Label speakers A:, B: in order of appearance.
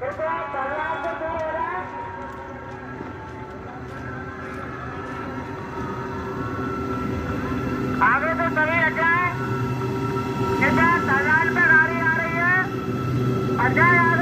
A: आगे तो सभी हट जाए। तजाल पे गाड़ी आ रही है, हट जाए।